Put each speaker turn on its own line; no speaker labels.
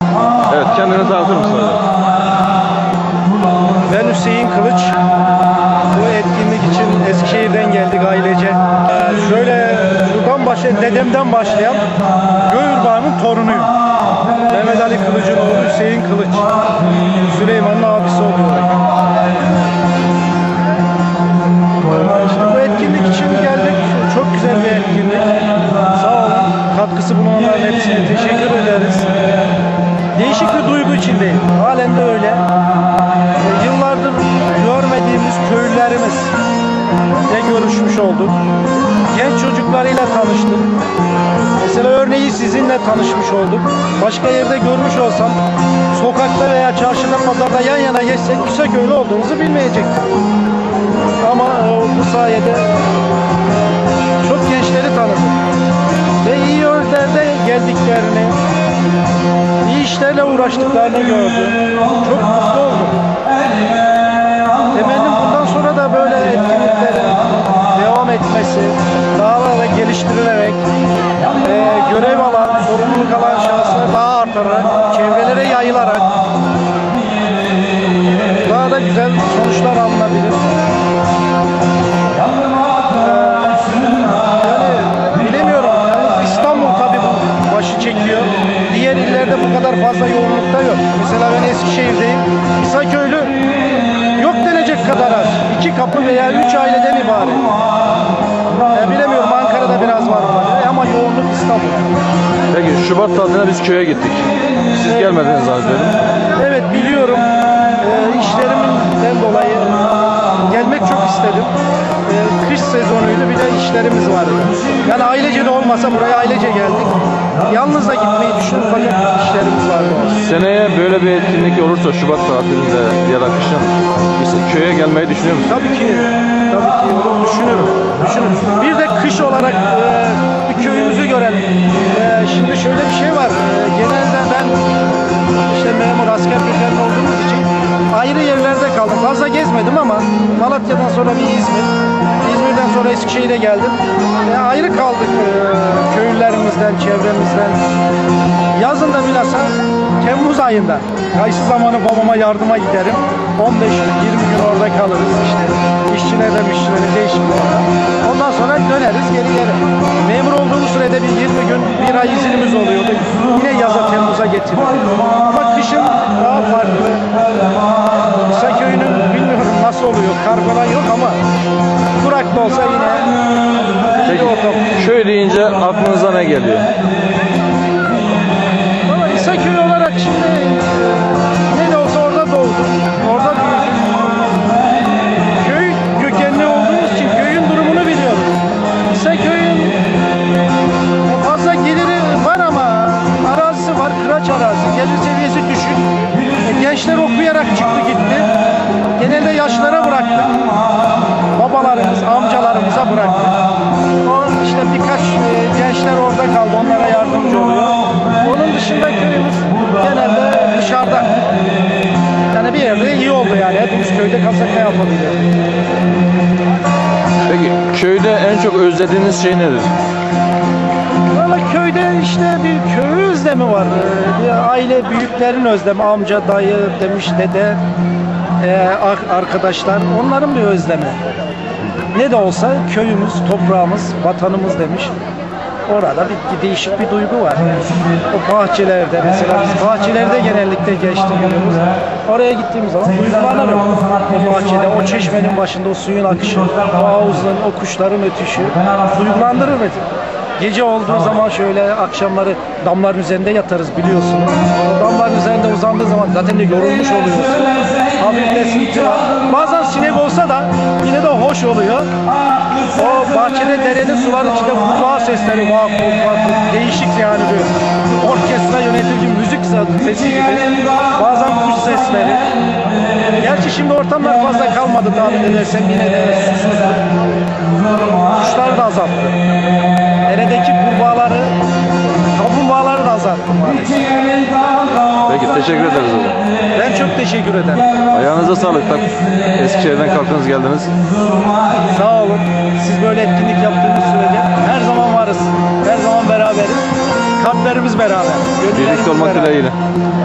Evet, kendini tanıtır mısın hocam?
Ben Hüseyin Kılıç. Bu etkinlik için Eskişehir'den geldik ailece. Şöyle buradan başlayan, dedemden başlayan Göğürbağ'ın torunuyum. Mehmet Ali Kılıç'ın oğlu Hüseyin Kılıç. Süleyman'ın abisi oluyor. İşte bu etkinlik için geldik. Çok güzel bir etkinlik. Sağ olun. Katkısı bulunanların hepsine teşekkür ederiz. Değişik bir duygu içindeyim. Halen de öyle. Yıllardır görmediğimiz köylülerimizle görüşmüş olduk. Genç çocuklarıyla tanıştık. Mesela örneği sizinle tanışmış olduk. Başka yerde görmüş olsam, sokakta veya çarşıda, pazarda yan yana geçsek İsaköylü olduğumuzu bilmeyecektik. Ama bu sayede çok gençleri tanıdık. Ve iyi yönlerde geldiklerini, iyi işlerle uğraştıklarını gördüm. Çok mutlu oldum. Temennim bundan sonra da böyle etkinliklerin devam etmesi, daha da geliştirilerek, görev alan, sorumluluk alan şahıslar daha artarak, çevrelere yayılarak daha da güzel sonuçlar alınabilir. Yani bilemiyorum. Yani İstanbul tabii bu başı çekiyor. Diğer illerde bu kadar fazla yoğunlukta yok. Mesela ben Eskişehir'deyim. İsaköylü yok denecek kadar az. 2 kapı veya 3 aileden ibaret. Bilemiyorum, Ankara'da biraz var ama yoğunluk İstanbul.
Peki Şubat tatiline biz köye gittik. Siz gelmediniz zannediyorum.
Evet, biliyorum. İşlerimden dolayı gelmek çok istedim. Kış sezonuydu, bir de işlerimiz vardı. Yani ailece de olmasa buraya ailece geldik. Yalnız da gitmeyi düşündük fakat işlerimiz vardı.
Seneye böyle bir etkinlik olursa Şubat tatilinde ya da kışın biz köye gelmeyi düşünüyor musunuz?
Tabii ki. Tabii ki düşünürüm. Bir de kış olarak bir köyümüzü görelim. Şimdi şöyle bir şey var. Genelde ben işte memur, asker kökenli olduğumuz için ayrı yerlerde kaldım. Fazla gezmedim ama Malatya'dan sonra bir İzmir, İzmir'den sonra Eskişehir'e geldim. Ayrı kaldık köylülerimizden, çevremizden. Yazın da bilhassa Temmuz ayında kayısı zamanı babama yardıma giderim. 15 gün, 20 gün orada kalırız işte. İşçilerde, değişik orada. Ondan sonra döneriz geri. Memur olduğumuz sürede bir 20 gün, bir ay iznimiz oluyordu. Yine yaza, Temmuz'a getirdik. Ama kışın daha farklı. İsaköy'ünün bilmiyorum nasıl oluyor, kar falan yok ama kurak da olsa yine.
Peki, köy deyince aklınıza ne geliyor?
Ama İsaköy olarak şimdi ne de olsa orada doğdum, orada büyüdüm. Köy kökenli olduğumuz için köyün durumunu biliyoruz. İsaköy'ün fazla geliri var ama arazisi var, kıraç arazi, gelir seviyesi düşük. Gençler okuyarak çıktı gitti. Genelde yaşlara bıraktık. Babalarımız, amcalarımıza bıraktık. İşte birkaç gençler orada kaldı, onlara yardımcı oluyor. Onun dışında köyümüz genelde dışarıda. Yani bir yerde iyi oldu yani. Hepimiz köyde kalsak ne yapabiliyor?
Peki köyde en çok özlediğiniz şey nedir?
Valla köyde işte bir köy özlemi var. Bir aile büyüklerin özlemi. Amca, dayı demiş, dede, arkadaşlar. Onların bir özlemi. Ne de olsa köyümüz, toprağımız, vatanımız demiş. Orada bir değişik bir duygu var. O bahçelerde mesela, biz bahçelerde genellikle geçtiğimiz. Oraya gittiğimiz zaman duygulanırım. O bahçede, o çeşmenin başında o suyun akışı, o havuzların, o kuşların ötüşü duygulandırır beni. Gece olduğu zaman şöyle akşamları damların üzerinde yatarız biliyorsunuz. O damların üzerinde uzandığı zaman zaten de yorulmuş oluyorsun. Hafif de sinti var. Bazen sinek olsa da yine de hoş oluyor. O bahçede derenin suların içinde kurbağa sesleri var. Değişik yani bir orkestra yönetici müzik sesi gibi. Bazen kuş sesleri. Gerçi şimdi ortamlar fazla kalmadı tahmin edersem, yine de susuzluk. Kuşlar da azalttı. Deredeki kurbağaları, kaplumbağaları da azalttı maalesef.
Peki teşekkür ederiz hocam.
Ben çok teşekkür ederim.
Ayağınıza sağlık. Eskişehir'den kalktınız geldiniz.
Sağ olun. Siz böyle etkinlik yaptığınız sürece her zaman varız. Her zaman beraberiz. Kalplerimiz beraber.
Birlikte olmak dileğiyle.